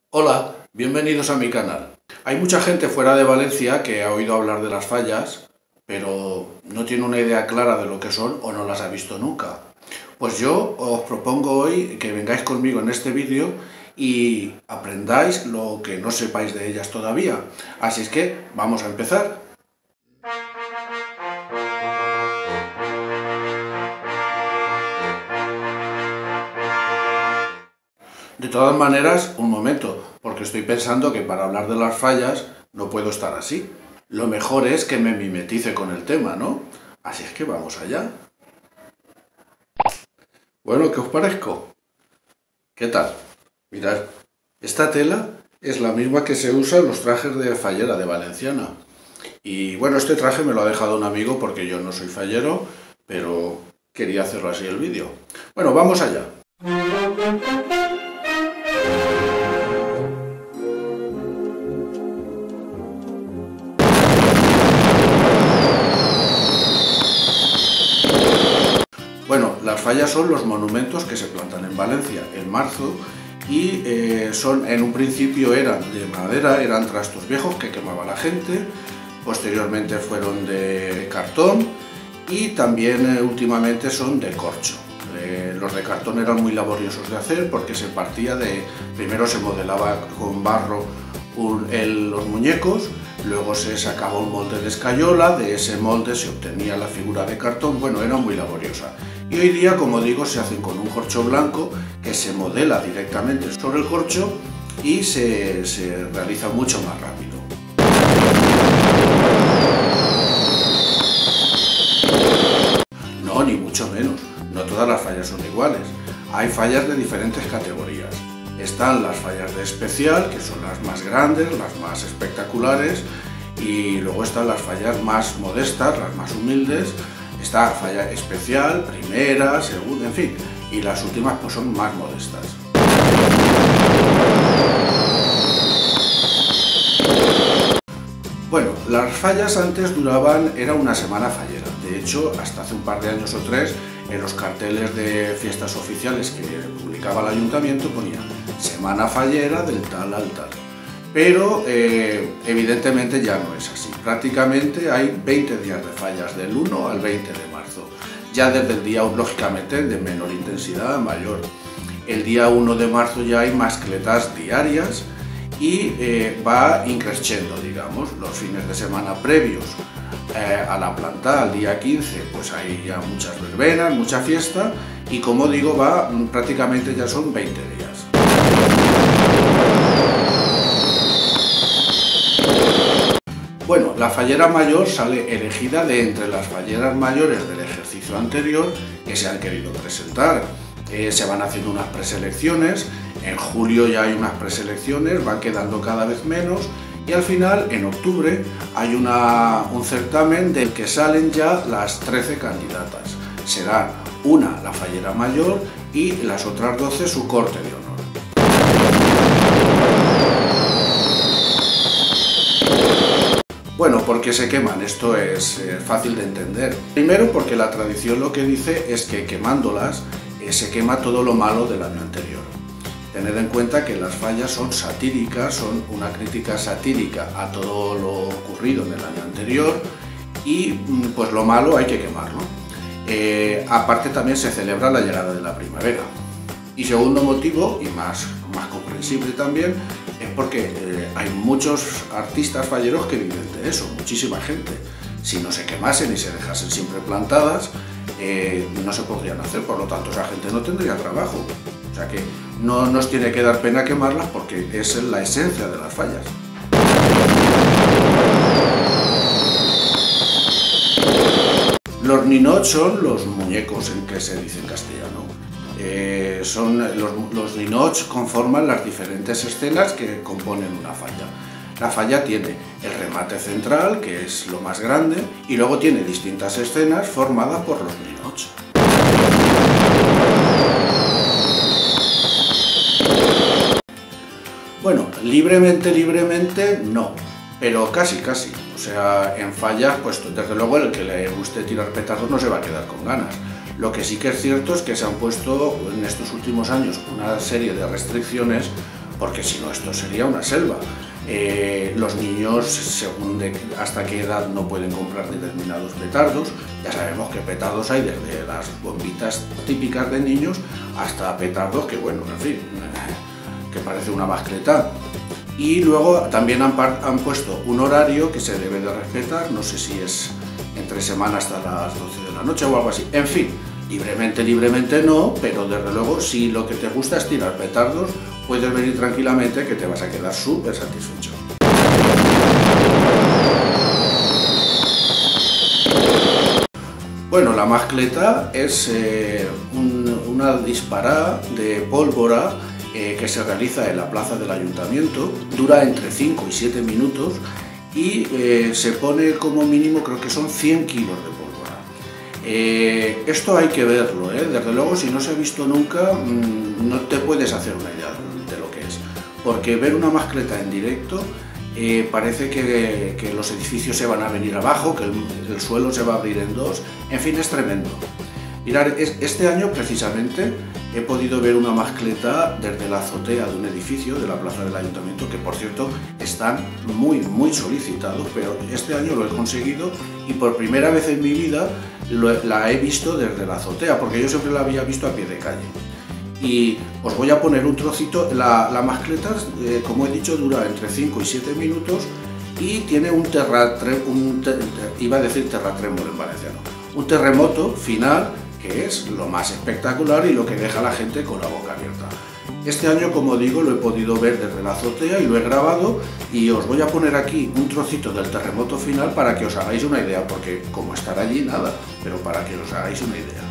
Hola, bienvenidos a mi canal. Hay mucha gente fuera de Valencia que ha oído hablar de las fallas, pero no tiene una idea clara de lo que son o no las ha visto nunca. Pues yo os propongo hoy que vengáis conmigo en este vídeo y aprendáis lo que no sepáis de ellas todavía. Así es que vamos a empezar. De todas maneras, un momento, porque estoy pensando que para hablar de las fallas no puedo estar así. Lo mejor es que me mimetice con el tema, ¿no? Así es que vamos allá. Bueno, ¿qué os parezco? ¿Qué tal? Mirad, esta tela es la misma que se usa en los trajes de fallera de Valenciana. Y bueno, este traje me lo ha dejado un amigo porque yo no soy fallero, pero quería hacerlo así el vídeo. Bueno, vamos allá. Bueno, las fallas son los monumentos que se plantan en Valencia en marzo y en un principio eran de madera, eran trastos viejos que quemaba la gente, posteriormente fueron de cartón y también últimamente son de corcho. Los de cartón eran muy laboriosos de hacer porque se partía primero se modelaba con barro los muñecos, luego se sacaba un molde de escayola, de ese molde se obtenía la figura de cartón, bueno, era muy laboriosa. Y hoy día, como digo, se hacen con un corcho blanco que se modela directamente sobre el corcho y se realiza mucho más rápido. No, ni mucho menos, no todas las fallas son iguales, hay fallas de diferentes categorías. Están las fallas de especial, que son las más grandes, las más espectaculares, y luego están las fallas más modestas, las más humildes. Está falla especial, primera, segunda, en fin, y las últimas pues son más modestas. Bueno, las fallas antes era una semana fallera. De hecho, hasta hace un par de años o tres, en los carteles de fiestas oficiales que publicaba el ayuntamiento ponía semana fallera del tal al tal. Pero evidentemente ya no es así. Prácticamente hay 20 días de fallas, del 1 al 20 de marzo. Ya desde el día, lógicamente, de menor intensidad a mayor. El día 1 de marzo ya hay mascletas diarias y va increciendo, digamos, los fines de semana previos a la planta, al día 15, pues hay ya muchas verbenas, mucha fiesta y, como digo, prácticamente ya son 20 días. Bueno, la fallera mayor sale elegida de entre las falleras mayores del ejercicio anterior que se han querido presentar. Se van haciendo unas preselecciones, en julio ya hay unas preselecciones, van quedando cada vez menos y al final, en octubre, hay un certamen del que salen ya las 13 candidatas. Será una la fallera mayor y las otras 12 su corte de honor. Bueno, ¿por qué se queman? Esto es fácil de entender. Primero, porque la tradición lo que dice es que quemándolas se quema todo lo malo del año anterior. Tened en cuenta que las fallas son satíricas, son una crítica satírica a todo lo ocurrido en el año anterior y pues lo malo hay que quemarlo. Aparte también se celebra la llegada de la primavera. Y segundo motivo, y más comprensible también, es porque hay muchos artistas falleros que viven de eso, muchísima gente. Si no se quemasen y se dejasen siempre plantadas, no se podrían hacer, por lo tanto esa gente no tendría trabajo. O sea que no nos tiene que dar pena quemarlas porque es la esencia de las fallas. Los ninots son los muñecos en que se dice en castellano. Los ninots conforman las diferentes escenas que componen una falla. La falla tiene el remate central, que es lo más grande, y luego tiene distintas escenas formadas por los ninots. Bueno, libremente no, pero casi. O sea, en fallas, pues desde luego el que le guste tirar petazos no se va a quedar con ganas. Lo que sí que es cierto es que se han puesto en estos últimos años una serie de restricciones porque si no esto sería una selva. Los niños, según hasta qué edad no pueden comprar determinados petardos. Ya sabemos que petardos hay desde las bombitas típicas de niños hasta petardos que, bueno, en fin, que parece una mascleta. Y luego también han puesto un horario que se debe de respetar, no sé si es entre semana hasta las 12 de la noche o algo así. En fin, libremente no, pero desde luego si lo que te gusta es tirar petardos, puedes venir tranquilamente que te vas a quedar súper satisfecho. Bueno, la mascleta es una disparada de pólvora que se realiza en la plaza del ayuntamiento, dura entre 5 y 7 minutos y se pone como mínimo, creo que son 100 kilos de pólvora. Esto hay que verlo, desde luego si no se ha visto nunca no te puedes hacer una idea de lo que es, porque ver una mascleta en directo parece que los edificios se van a venir abajo, que el suelo se va a abrir en dos, en fin, es tremendo. Mirad, este año precisamente he podido ver una mascleta desde la azotea de un edificio de la plaza del ayuntamiento, que por cierto están muy solicitados, pero este año lo he conseguido y por primera vez en mi vida la he visto desde la azotea, porque yo siempre la había visto a pie de calle. Y os voy a poner un trocito. La mascleta, como he dicho, dura entre 5 y 7 minutos y tiene un terratrémolo en valenciano, un terremoto final, que es lo más espectacular y lo que deja a la gente con la boca abierta. Este año, como digo, lo he podido ver desde la azotea y lo he grabado, y os voy a poner aquí un trocito del terremoto final para que os hagáis una idea, porque como estar allí nada, pero para que os hagáis una idea.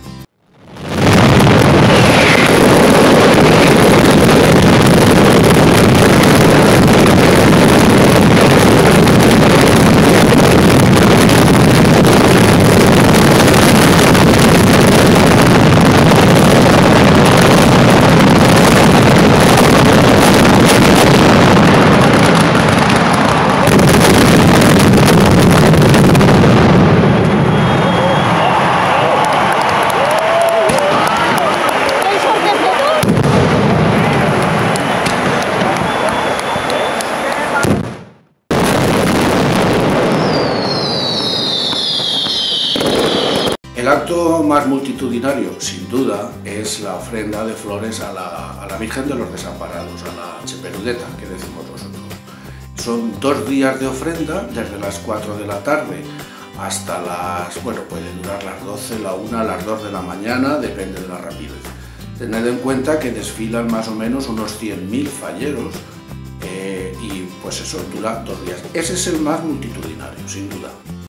El acto más multitudinario, sin duda, es la ofrenda de flores a la Virgen de los Desamparados, a la Cheperudeta, que decimos nosotros. Son 2 días de ofrenda, desde las 4 de la tarde hasta puede durar las 12, la 1, las 2 de la mañana, depende de la rapidez. Tened en cuenta que desfilan más o menos unos 100.000 falleros y pues eso dura 2 días. Ese es el más multitudinario, sin duda.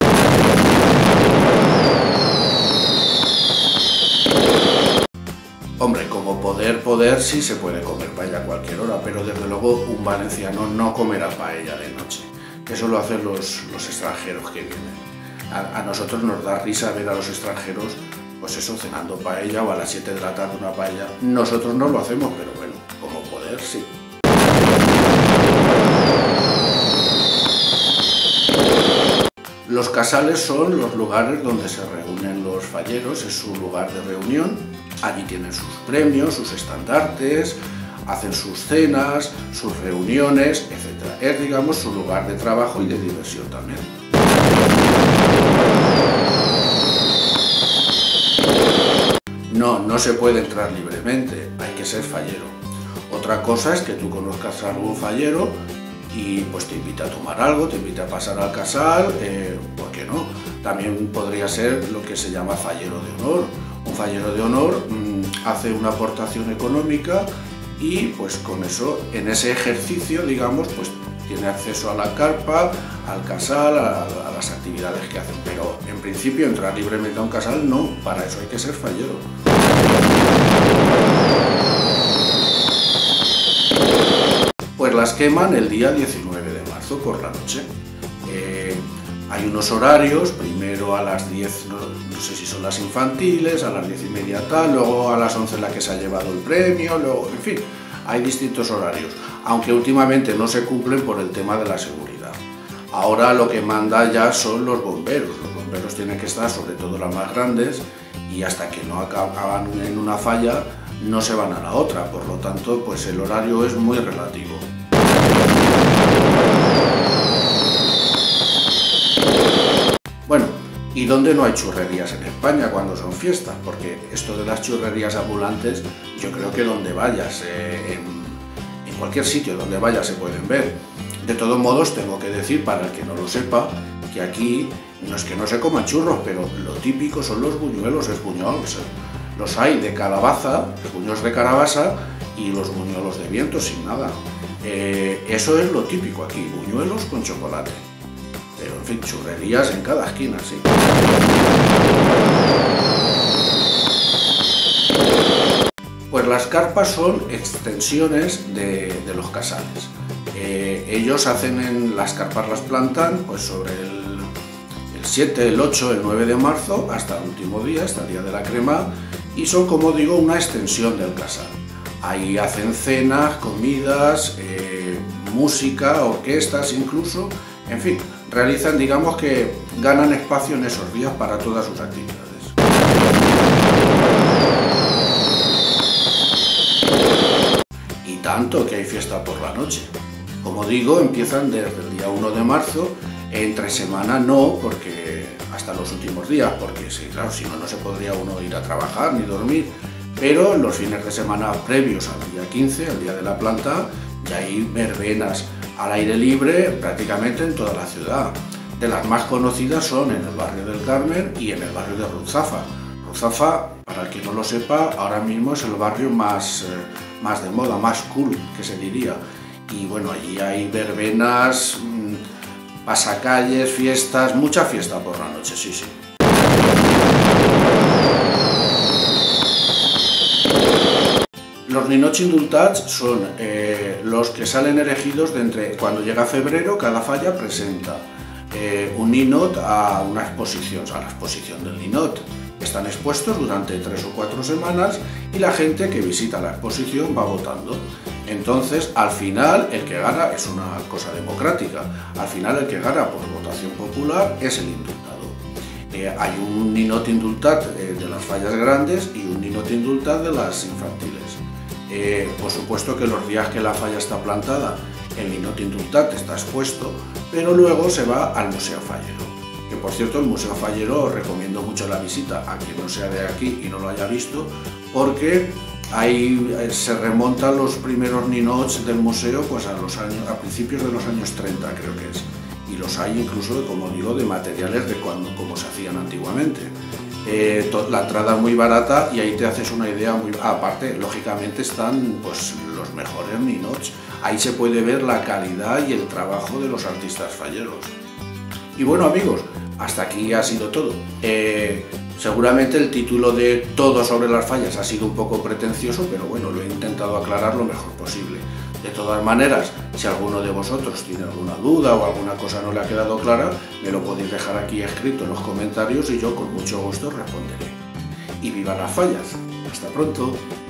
Hombre, como poder sí se puede comer paella a cualquier hora, pero desde luego un valenciano no comerá paella de noche. Eso lo hacen los extranjeros que vienen. A nosotros nos da risa ver a los extranjeros, pues eso, cenando paella o a las 7 de la tarde una paella. Nosotros no lo hacemos, pero bueno, como poder sí. Los casales son los lugares donde se reúnen los falleros, es su lugar de reunión. Allí tienen sus premios, sus estandartes, hacen sus cenas, sus reuniones, etc. Es, digamos, su lugar de trabajo y de diversión también. No se puede entrar libremente, hay que ser fallero. Otra cosa es que tú conozcas a algún fallero y pues te invita a tomar algo, te invita a pasar al casal, ¿por qué no? También podría ser lo que se llama fallero de honor. Un fallero de honor hace una aportación económica y pues con eso, en ese ejercicio, digamos, pues tiene acceso a la carpa, al casal, a las actividades que hacen. Pero en principio entrar libremente a un casal no, para eso hay que ser fallero. Pues las queman el día 19 de marzo por la noche. Hay unos horarios, primero a las 10, no sé si son las infantiles, a las 10:30 tal, luego a las 11 la que se ha llevado el premio, luego, en fin, hay distintos horarios, aunque últimamente no se cumplen por el tema de la seguridad. Ahora lo que manda ya son los bomberos tienen que estar, sobre todo las más grandes, y hasta que no acaban en una falla, no se van a la otra, por lo tanto, pues el horario es muy relativo. Bueno, ¿y dónde no hay churrerías en España cuando son fiestas? Porque esto de las churrerías ambulantes, yo creo que donde vayas, en cualquier sitio donde vayas se pueden ver. De todos modos, tengo que decir, para el que no lo sepa, que aquí no es que no se coman churros, pero lo típico son los buñuelos, buñuelos. Los hay de calabaza, buñuelos de calabaza, y los buñuelos de viento sin nada. Eso es lo típico aquí, buñuelos con chocolate. Pero en fin, churrerías en cada esquina, sí. Pues las carpas son extensiones de los casales. Ellos hacen las carpas, las plantan pues sobre el 7, el 8, el 9 de marzo hasta el último día, hasta el día de la crema, y son, como digo, una extensión del casal. Ahí hacen cenas, comidas, música, orquestas incluso, en fin, realizan, digamos que ganan espacio en esos días para todas sus actividades. Y tanto que hay fiesta por la noche. Como digo, empiezan desde el día 1 de marzo, entre semana no, porque hasta los últimos días, porque sí, claro, si no, no se podría uno ir a trabajar ni dormir, pero en los fines de semana previos al día 15, al día de la planta, ya hay verbenas al aire libre prácticamente en toda la ciudad. De las más conocidas son en el barrio del Carmen y en el barrio de Ruzafa. Ruzafa, para el que no lo sepa, ahora mismo es el barrio más de moda, más cool, que se diría. Y bueno, allí hay verbenas, pasacalles, fiestas, mucha fiesta por la noche, sí, sí. Los ninots indultats son los que salen elegidos de entre, cuando llega febrero, cada falla presenta un ninot a una exposición, a la exposición del ninot. Están expuestos durante 3 o 4 semanas y la gente que visita la exposición va votando. Entonces, al final, el que gana es una cosa democrática. Al final, el que gana por votación popular es el indultado. Hay un ninot indultat de las fallas grandes y un ninot indultat de las infantiles. Por supuesto que los días que la falla está plantada, el ninot indultat está expuesto, pero luego se va al Museo Fallero. Que por cierto, el Museo Fallero os recomiendo mucho la visita a quien no sea de aquí y no lo haya visto, porque ahí se remontan los primeros ninots del museo pues a principios de los años 30, creo que es. Y los hay incluso, como digo, de materiales de como se hacían antiguamente. La entrada es muy barata y ahí te haces una idea muy... Aparte, lógicamente están pues los mejores ninots. Ahí se puede ver la calidad y el trabajo de los artistas falleros. Y bueno, amigos, hasta aquí ha sido todo. Seguramente el título de Todo sobre las fallas ha sido un poco pretencioso, pero bueno, lo he intentado aclarar lo mejor posible. De todas maneras, si alguno de vosotros tiene alguna duda o alguna cosa no le ha quedado clara, me lo podéis dejar aquí escrito en los comentarios y yo con mucho gusto responderé. ¡Y viva las fallas! ¡Hasta pronto!